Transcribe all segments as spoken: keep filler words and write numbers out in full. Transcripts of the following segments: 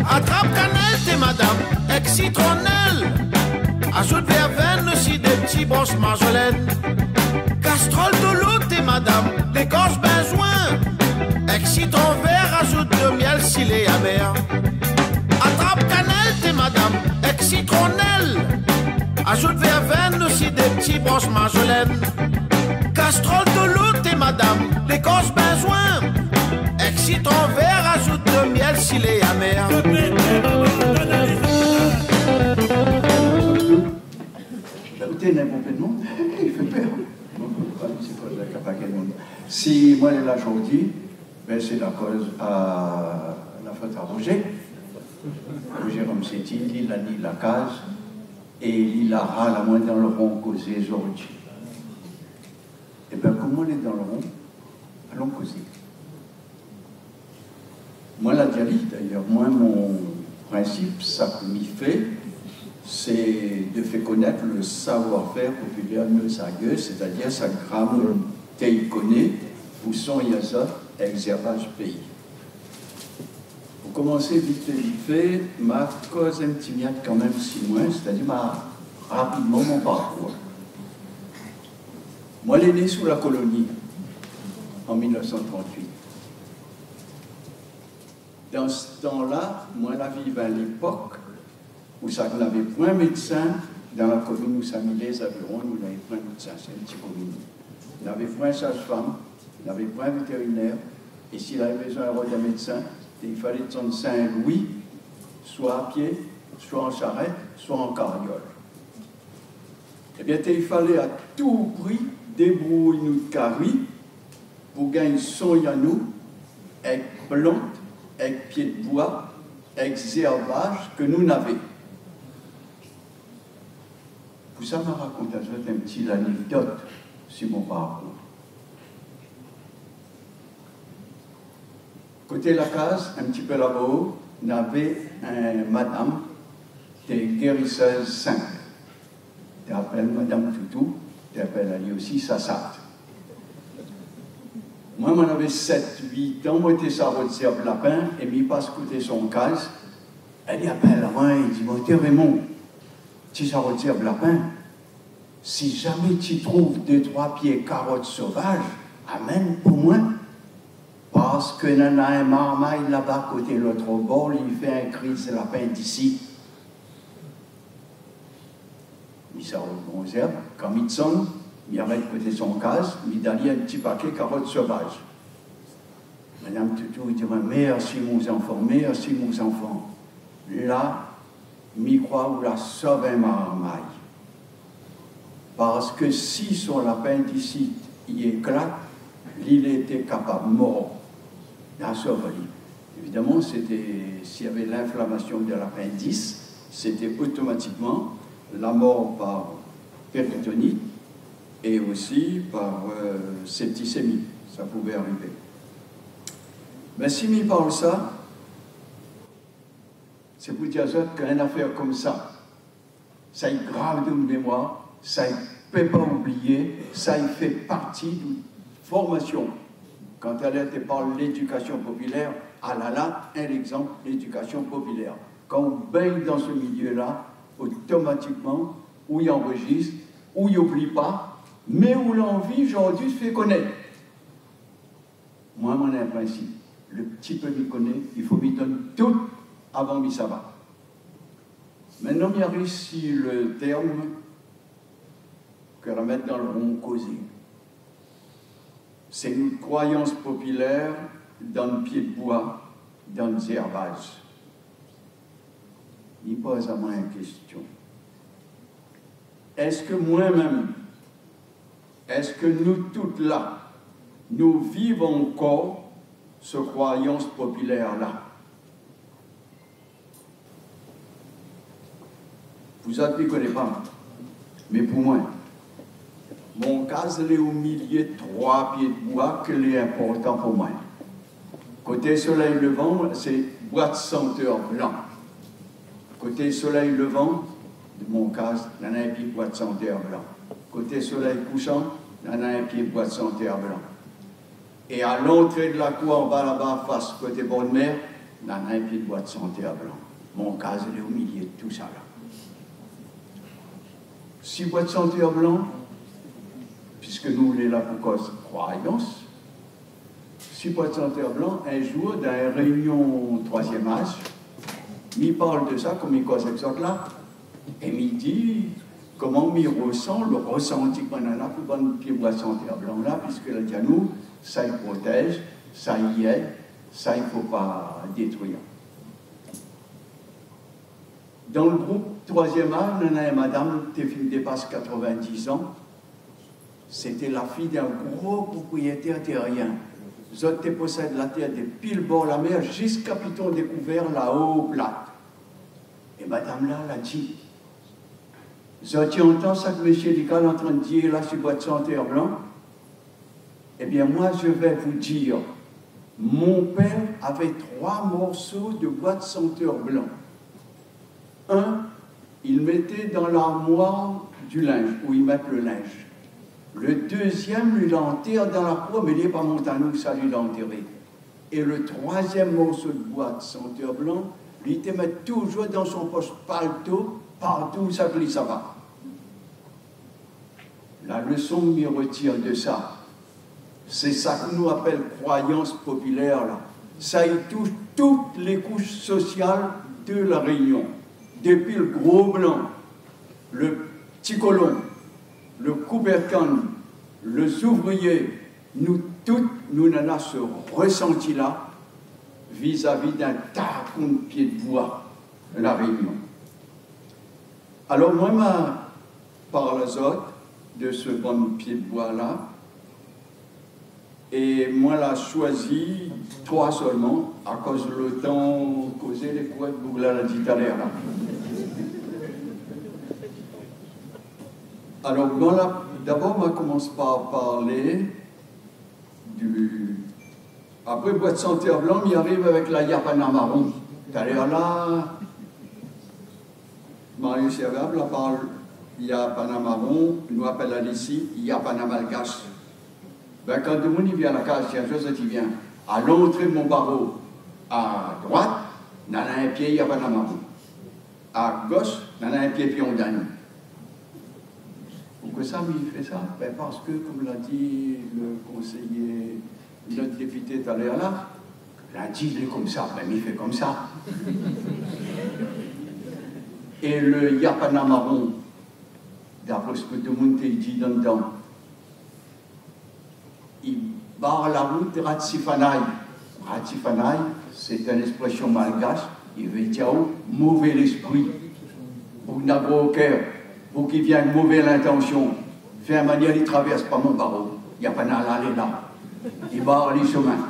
Attrape cannelle, t'es madame, ex citronnelle. Ajoute verveine aussi des petits brosses marjolaine. Castrol de l'eau, t'es madame, d'écorce benzoin. Ex citron vert, ajoute de miel s'il est amer. Attrape cannelle, t'es madame, ex citronnelle. Ajoute verveine aussi des petits brosses marjolaine. Castrol de l'eau, t'es madame, d'écorce benzoin. Ex citron vert, ajoute de miel s'il est amer. Écoutez, n'importe de monde, il fait peur. Si moi, là, aujourd'hui, ben, c'est la cause à la faute à Roger. Roger Romsetti, il a dit la case, et il a ras la moins dans le rond causé aujourd'hui. Et bien, comme on est dans le rond, allons causer. Moi, la dialyse, d'ailleurs, moi, mon principe, ça m'y fait, c'est de faire connaître le savoir-faire populaire de nos aïeux, c'est-à-dire sa gramme teïkoné, où sont yazot, exervage pays. Pour commencer vite vite fait, ma cause un petit miette quand même six mois, c'est-à-dire ma rapidement mon parcours. Moi, je suis né sous la colonie en mille neuf cent trente-huit. Dans ce temps-là, moi, la vivais à l'époque où ça n'avait point médecin dans la commune où ça mis les environs, nous n'avions point médecin, c'est une petite commune. Il n'avait point sage-femme, il n'avait point vétérinaire, et s'il avait besoin d'un médecin, il fallait de Saint-Louis, soit à pied, soit en charrette, soit en carriole. Eh bien, il fallait à tout prix débrouiller nous de carry pour gagner son yanou avec plantes, avec pieds de bois, avec herbage que nous n'avions. Pour ça, m'a raconté un petit anecdote sur mon parcours. Côté la case, un petit peu là-haut, on avait un madame des guérisseuses simples. Tu appelles Madame Toutou, tu appelles elle aussi Sassat. Moi, j'en avais sept huit ans, moi, j'étais sa rotière de lapin, et m'y passe côté son case. Elle y appelle à moi, il dit, mon Dieu Raymond, tu sa rotière de lapin, si jamais tu trouves deux, trois pieds carottes sauvages, amène pour moi. Parce que y en a un marmaille là-bas, côté l'autre bord, il fait un cri de lapin d'ici. Il sort aux herbes, quand il sonne, il arrête côté son case, il donne un petit paquet carottes sauvages. Madame Toutou dit, merci mes enfants, merci mes enfants. Là, m'y croit où la sauve un marmaille. Parce que si son appendicite y éclate, il était capable de mourir. La sauverie. Évidemment, c'était, s'il y avait l'inflammation de l'appendice, c'était automatiquement la mort par péritonite et aussi par euh, septicémie. Ça pouvait arriver. Mais si m'y parle ça, c'est pour dire qu'une affaire comme ça, ça y grave de mémoire, ça ne peut pas oublier, ça y fait partie d'une formation. Quand elle était par l'éducation populaire, ah là là, un exemple, l'éducation populaire. Quand on baigne dans ce milieu-là, automatiquement, où il enregistre, où il n'oublie pas, mais où l'envie, aujourd'hui, se fait connaître. Moi, mon un principe, le petit peu m'y connaît, il faut m'y donner tout avant m'y savoir. Maintenant, il y a ici le terme que l'on met dans le rond causé. C'est une croyance populaire dans le pied de bois, dans les herbages. Il pose à moi une question. Est-ce que moi-même, est-ce que nous toutes là, nous vivons encore cette croyance populaire-là? Vous autres ne connaissez pas, mais pour moi, mon cas, c'est au milieu de trois pieds de bois que c'est important pour moi. Côté soleil levant, c'est bois de senteur blanc. Côté soleil levant, de mon cas, il y en a un pied de bois de senteur blanc. Côté soleil couchant, il y en a un pied de bois de senteur blanc. Et à l'entrée de la cour, en bas là-bas, face côté bonne mer, dans un pied de bois de santé à blanc. Mon cas, il est au milieu de tout ça là. Six bois de santé à blanc, puisque nous, on est là pour cause croyance, six bois de santé à blanc, un jour, dans une réunion troisième âge, il parle de ça, comme il cause avec ça là, et il dit comment il ressent le ressenti qu'on a là pour le pied de bois de santé à blanc là, puisque là, dit à nous, ça il protège, ça y est, ça il ne faut pas détruire. Dans le groupe troisième âge, il y a une madame qui dépasse quatre-vingt-dix ans. C'était la fille d'un gros propriétaire terrien. Les autres possèdent la terre depuis le bord de la mer jusqu'à Piton découvert là-haut plate. Et madame là, elle a dit, vous avez entendu ça que M. Dical est en train de dire là sur bois de santé blanc? Eh bien, moi, je vais vous dire, mon père avait trois morceaux de bois de senteur blanc. Un, il mettait dans l'armoire du linge, où il met le linge. Le deuxième, lui l'enterre dans la cour, mais il n'est pas monté à nous, ça lui l'a enterré. Et le troisième morceau de bois de senteur blanc, lui, il te met toujours dans son poche paletot, partout où ça glisse, ça va. La leçon que m'y retire de ça, c'est ça que nous appelle croyance populaire, là. Ça y touche toutes les couches sociales de la Réunion. Depuis le gros blanc, le petit colon, le coubercan, les ouvriers, nous toutes, nous en avons ce ressenti-là vis-à-vis d'un tacon de pied de bois, la Réunion. Alors moi, ma, par les autres, de ce bon pied de bois-là, et moi, l'a choisi trois seulement, à cause le temps causé les couettes Bougla l'a dit tout à l'heure. Alors, bon, d'abord, on commence par parler du... Après, bois de santé blanc, il arrive avec la yapana marron. Tout à l'heure, là, Marius Servable, la parle yapana marron, nous appelle ici yapana malgache. Ben, quand le monde vient à la case, tiens, je sais qui vient, à l'entrée de mon barreau, à droite, il y a un pied yapana marron. À gauche, il y a un pied pion d'âne. Pourquoi ça, il fait ça? Ben parce que, comme l'a dit le conseiller, notre député tout à l'heure là, il a dit, il est comme ça, ben il fait comme ça. Et le yapana marron, d'après ce que tout le monde dit dedans, il barre la route de Ratsifanaï. Ratsifanaï, c'est une expression malgache, il veut dire mauvais l'esprit, pour n'avoir au cœur. Pour qu'il vienne mauvaise l'intention, fait un manière, il ne traverse pas mon barreau. Il n'y a pas d'à aller là. Il barre les chemins.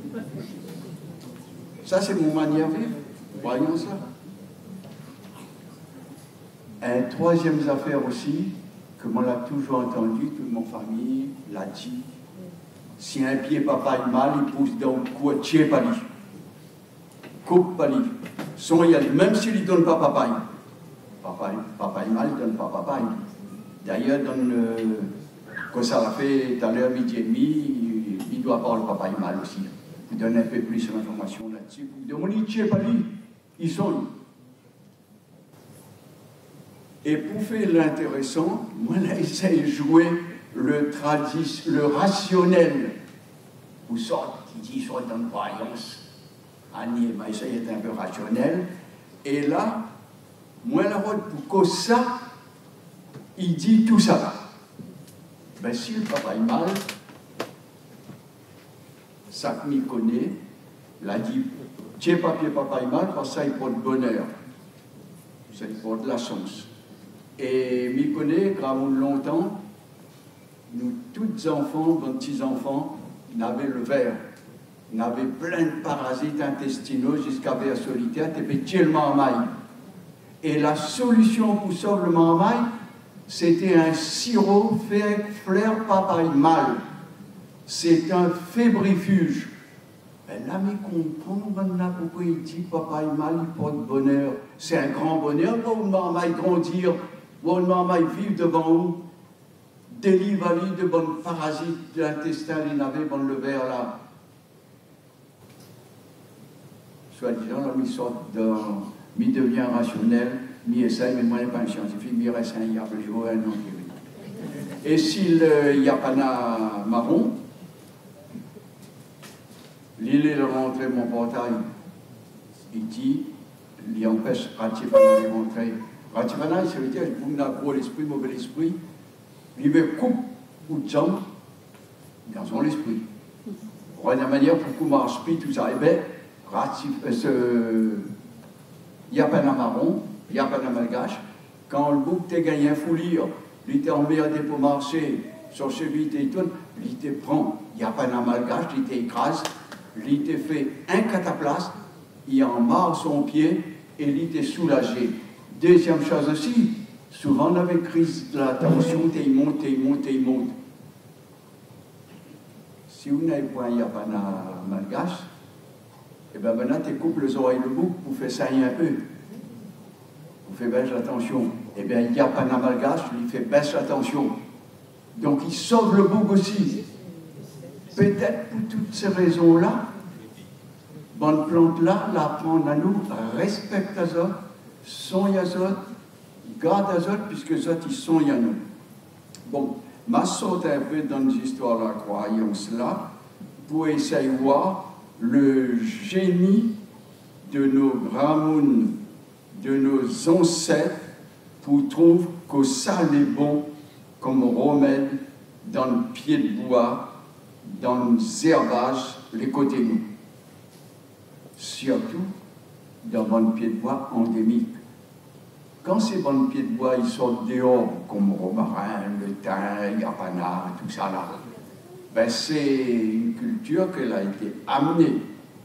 Ça, c'est mon manière de vivre. Voyons ça. Une troisième affaire aussi, que moi l'a toujours entendu, toute mon famille l'a dit. Si un pied papa est mal, il pousse donc quoi, tiens pas lui. Coupe pas lui. Son y aller, même s'il ne donne pas papa. Papa, papa est mal, il ne donne pas papa. D'ailleurs, dans le, quand ça l'a fait tout à l'heure, midi et demi, il doit avoir le papa est mal aussi. Il donne un peu plus d'informations là-dessus. Il demande, il ne tient pas lui, ils sont. Et pour faire l'intéressant, moi, là, j'essaie de jouer le, tradis, le rationnel. Vous sortez, il dit, soit dans une croyance. Annie, mais ça, il est un peu rationnel. Et là, moi, la route pour que ça, il dit tout ça. Ben, si le papa est mal, ça que m'y connaît, l'a dit, tiens, papier, papa est mal, parce que ça, il porte bonheur. Ça, il porte la chance. Et m'y connaît, gravons longtemps, nous, tous enfants, nos petits-enfants, n'avaient le verre. On avait plein de parasites intestinaux jusqu'à vers solitaire, t'es tellement en maille. Et la solution pour sauver le marmaille, c'était un sirop fait fleur papaye mal. C'est un fébrifuge. Ben là, mais comprendre maintenant pourquoi il dit papaye mal, il porte bonheur. C'est un grand bonheur pour une marmaille grandir, pour une marmaille vivre devant vous. Délivrer de bonnes parasites de l'intestin, il avait bon le verre là. soi-disant, là, il sort dans, il devient rationnel, il essaye, mais moi, je ne suis pas un scientifique, il reste un yabléo, un empirique. Et si le yapana marron, l'île est rentré mon portail, il dit, il empêche Ratifana de rentrer. Ratifana, ça veut dire, vous n'avez pas l'esprit, mauvais esprit, il me coupe ou de jambes dans son esprit. De la manière pour qu'on marche, tout ça, et bien, ce yapana marron, yapana malgache, quand le bouc t'a gagné un fou lire, il t'a emmerdé pour marcher sur chez lui, il tout, il te prend yapana malgache, il t'écrase, il te fait un cataplasme, il en marre son pied et il te soulagé. Deuxième chose aussi, souvent on avait crise de la tension, il monte, il monte, il monte. Si vous n'avez pas un yapana malgache, et bien maintenant tu coupes les oreilles de bouc pour faire saigner un peu. Vous faites baisse la tension. Et bien yapana malgache lui fait baisse la tension. Donc il sauve le bouc aussi. Peut-être pour toutes ces raisons-là, bonne plante-là, l'apprendre à nous, respecte l'azote, son azote, garde azote, puisque azote, ils sont à nous. Bon, ma saute un peu dans l'histoire de la croyance là, pour essayer de voir le génie de nos gramounes, de nos ancêtres, pour trouver que ça est bon comme remède dans le pied de bois, dans les herbages, les côtés nous. Surtout dans le pied de bois endémique. Quand ces bons pieds de bois ils sortent dehors, comme romarin, le thym, yapana, tout ça là, ben c'est une culture qui a été amenée.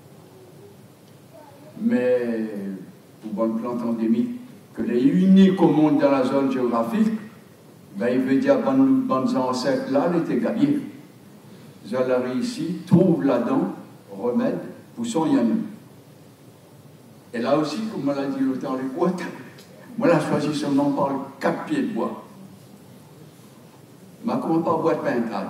Mais pour bonne plante endémique, que les uniques au monde dans la zone géographique, ben il veut dire que les bonnes ancêtres là, ils étaient gabiers. Ils ont réussi, trouvent là-dedans remède pour son yannou. Et là aussi, comme on l'a dit l'autre les côtes, moi, je choisi seulement par quatre pieds de bois. Je ne commence pas à bois de pintade.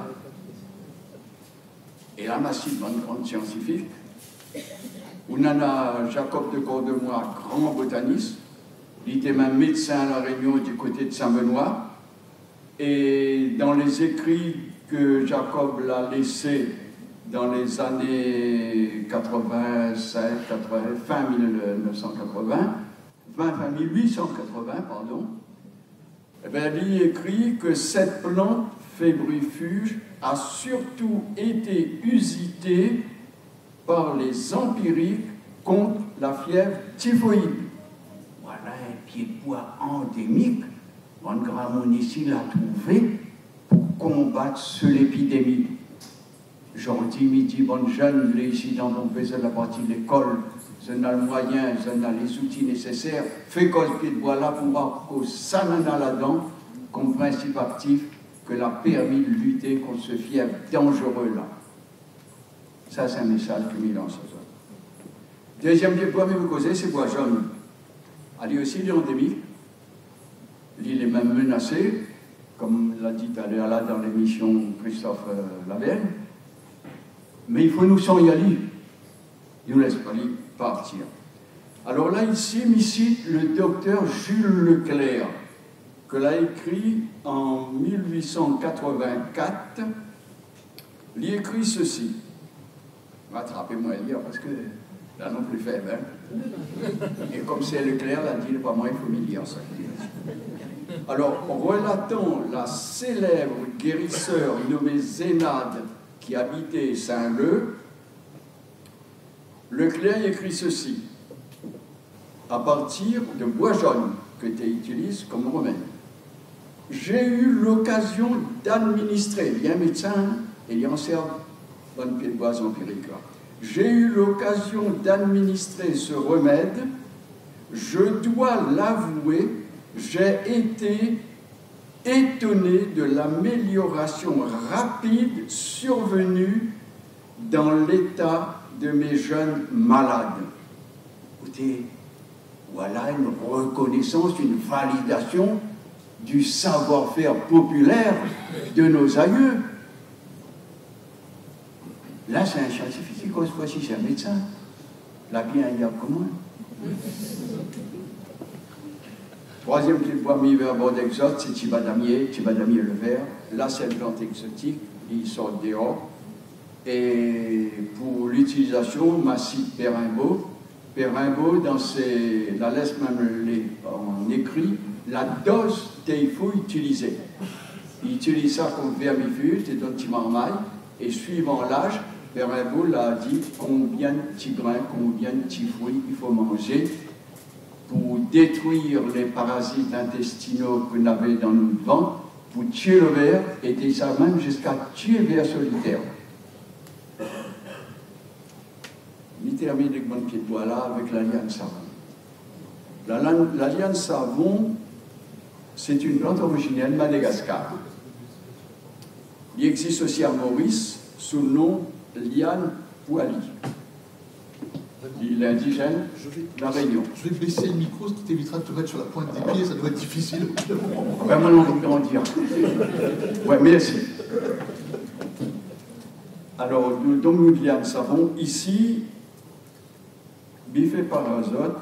Et là, je suis une grande scientifique. On a Jacob de Cordemois, grand botaniste. Il était même médecin à La Réunion du côté de Saint-Benoît. Et dans les écrits que Jacob l'a laissés dans les années quatre-vingt-sept, quatre-vingts, fin mille neuf cent quatre-vingts, fin mille huit cent quatre-vingts, pardon, eh bien, il écrit que cette plante fébrifuge a surtout été usitée par les empiriques contre la fièvre typhoïde. Voilà un pied de bois endémique, Van Gramont ici l'a trouvé pour combattre cette épidémie. Gentil, midi, bonne jeune, les ici dans mon pays de la partie de l'école, je n'ai le moyen, je n'ai les outils nécessaires, fait cause pied de bois là pour voir que ça n'en a là-dedans comme principe actif que l'a permis de lutter contre ce fièvre dangereux là. Ça, c'est un message que je lance. Deuxième pied de bois, mais vous causez, c'est bois jaune. Elle est aussi endémique. L'île est même menacée, comme l'a dit tout à l'heure là dans l'émission Christophe euh, Laverne. Mais il faut nous s'en y aller. Il nous laisse pas partir. Alors là, ici, ici, le docteur Jules Leclerc, que l'a écrit en mille huit cent quatre-vingt-quatre, il écrit ceci. Rattrapez-moi à lire parce que là non plus faible. Hein? Et comme c'est Leclerc, l'a dit, pas moi, il faut m'y lire ça. Alors, relatant la célèbre guérisseur nommée Zénade qui habitait Saint-Leu, Leclerc écrit ceci, à partir de bois jaune que tu utilises comme remède. J'ai eu l'occasion d'administrer, il y a un médecin et il y en sert bonne pied de bois empirique là. J'ai eu l'occasion d'administrer ce remède, je dois l'avouer, j'ai été étonné de l'amélioration rapide survenue dans l'état de mes jeunes malades. Écoutez, voilà une reconnaissance, une validation du savoir-faire populaire de nos aïeux. Là, c'est un scientifique, cette fois-ci, c'est un médecin. La bien, il y a comment? Troisième petit bois mis vers bord d'exode, c'est Tibadamier, Tibadamier le vert. Là, c'est une plante exotique, il sort dehors. Et pour l'utilisation, massif Périmbeau. Périmbeau, dans ses, la laisse même les, en écrit, la dose qu'il faut utiliser. Il utilise ça comme vermifuge, c'est un petit marmaille, et suivant l'âge, Périmbeau l'a dit combien de petits grains, combien de petits fruits il faut manger pour détruire les parasites intestinaux qu'on avait dans notre ventre, pour tuer le ver, et déjà même jusqu'à tuer le ver solitaire. Il termine avec mon pied de doigt là avec la liane savon. La, la, la liane savon, c'est une plante originaire de Madagascar. Il existe aussi à Maurice sous le nom liane poili. L'île indigène, la Réunion. Je vais baisser le micro, ce qui t'évitera de te mettre sur la pointe des pieds, ça doit être difficile. Ouais, maintenant, on peut en dire. Ouais, merci. Alors, donc, nous, liane savon, ici, biffé par azote,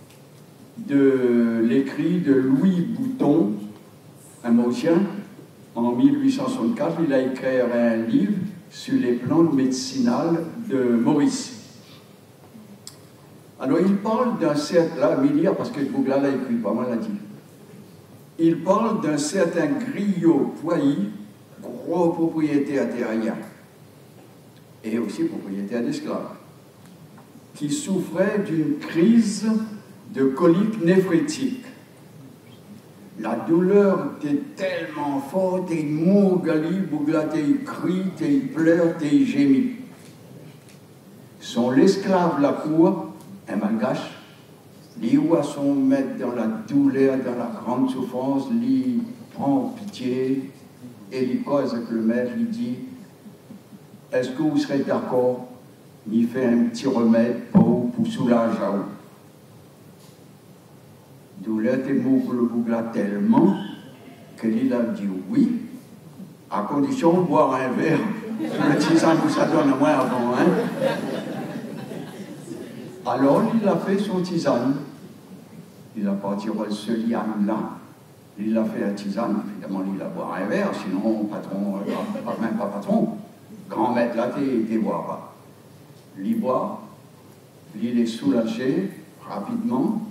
de l'écrit de Louis Bouton, un Mauricien, en mille huit cent soixante-quatre, il a écrit un livre sur les plantes médicinales de Maurice. Alors, il parle d'un certain, là, Milia, parce que Google l'a écrit, pas mal l'a dit. Il parle d'un certain griot poilly, gros propriétaire terrien, et aussi propriétaire d'esclaves, qui souffrait d'une crise de colique néphrétique. La douleur était tellement forte, et il mourgali, bouglaté, il crie, il pleure, il gémit. Son esclave, la cour, un malgache, lui voit son maître dans la douleur, dans la grande souffrance, lui prend pitié, et lui cause avec le maître, lui dit, est-ce que vous serez d'accord? Il fait un petit remède pour, pour soulager à vous. Douleur était mou pour le bougla tellement qu'il a dit oui, à condition de boire un verre. Le tisane que ça donne moins avant, hein. Alors il a fait son tisane. Il a parti ce liane-là. Il a fait la tisane. Évidemment, il a boire un verre, sinon, patron, euh, même pas patron, grand maître là, t'es boire pas. Il boit, il est soulagé rapidement.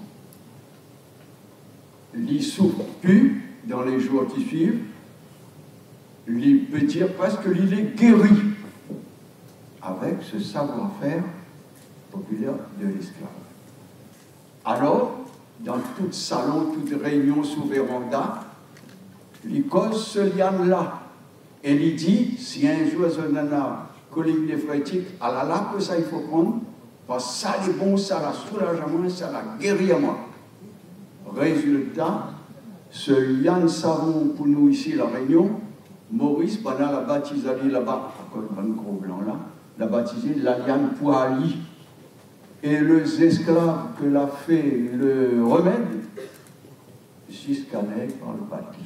Il souffre plus dans les jours qui suivent. Il peut dire presque qu'il est guéri avec ce savoir-faire populaire de l'esclave. Alors, dans tout salon, toute réunion sous véranda, il cause ce liane-là. Et il dit, si un jour un nana colique néphrétique, à la lape, ça il faut prendre, parce que ça est bon, ça la soulage à moi, ça la guérit à moi. Résultat, ce liane savon pour nous ici, la Réunion, Maurice, pendant la baptisée là-bas, encore un gros blanc là, l'a baptisé la liane poili. Et les esclaves que l'a fait le remède, jusqu'à naître par le bâti.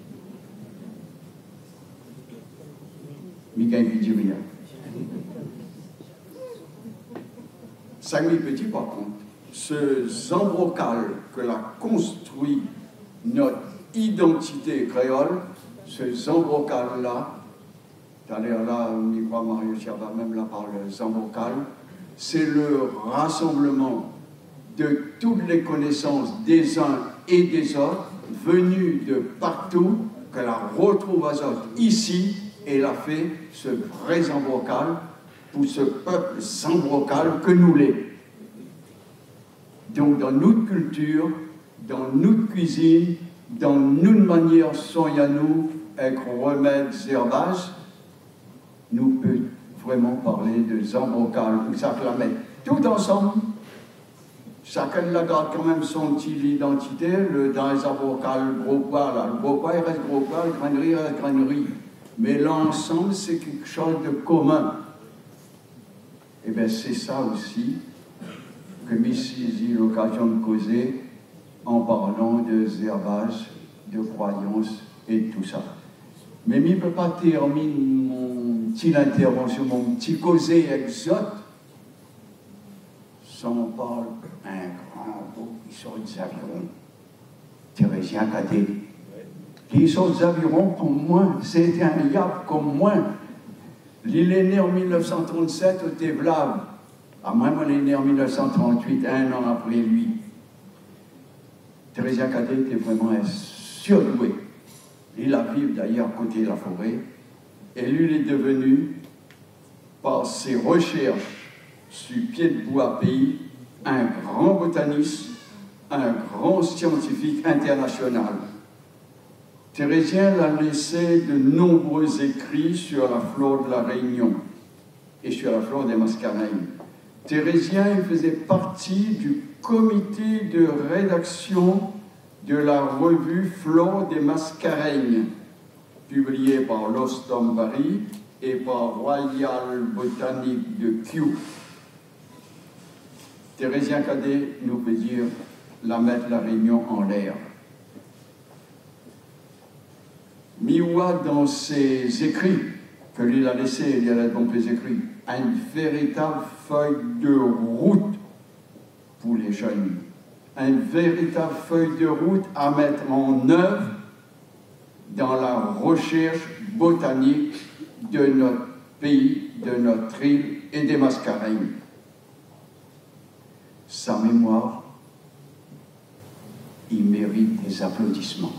Miguel ne dit rien. cinq mille petits, par contre, ce zambrocal que l'a construit notre identité créole, ce zambrocal-là, d'ailleurs là, on y croit, Mario Chiaba même là par le zambrocal, c'est le rassemblement de toutes les connaissances des uns et des autres, venues de partout, que la retrouve à Zot ici, et l'a fait ce vrai zambrocal pour ce peuple zambrocal que nous l'est. Donc dans notre culture, dans notre cuisine, dans notre manière soigner nous, avec remèdes, herbages, nous peut vraiment parler de zambrocal, ou ça que la met tout ensemble. Chacun la garde quand même son petit identité, le, dans les zambrocal, le gros poids, là, le gros poids, il reste gros poids, le grainerie reste grainerie. Mais l'ensemble, c'est quelque chose de commun. Et bien, c'est ça aussi que j'ai saisi l'occasion de causer en parlant de herbages, de croyances et de tout ça. Mais je ne peux pas terminer mon petite intervention, mon petit causé exote, on parle un grand groupe qui sont des avirons. Thérésien Cadet. Qui sont des avirons comme moi, c'était un yap comme moi. Il est né en mille neuf cent trente-sept au Tevlav. À moi, moi, il est né en mille neuf cent trente-huit, un an après lui. Thérésien Cadet était vraiment un surdoué. Il a vécu d'ailleurs à côté de la forêt. Et lui, il est devenu, par ses recherches sur pied de bois pays, un grand botaniste, un grand scientifique international. Thérésien a laissé de nombreux écrits sur la flore de la Réunion et sur la flore des Mascareignes. Thérésien faisait partie du comité de rédaction de la revue Flore des Mascareignes, publiée par l'Ostom Paris et par Royal Botanique de Kew. Thérésien Cadet nous peut dire la mettre la Réunion en l'air. Miwa, dans ses écrits, que lui a laissé, il y a donc les écrits, a une véritable feuille de route pour les jeunes. Une véritable feuille de route à mettre en œuvre dans la recherche botanique de notre pays, de notre île et des Mascareignes. Sa mémoire, il mérite des applaudissements.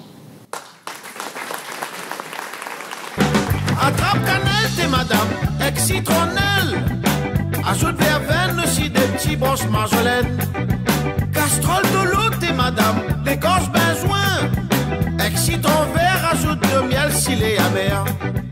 Attrape cannelle, t'es madame, ex citronnelle. Ajoute verveine aussi des petits broches marjolaine. Castrol de l'eau, t'es madame, l'écorce benzoin. Ex citron vert, ajoute de miel s'il est amer.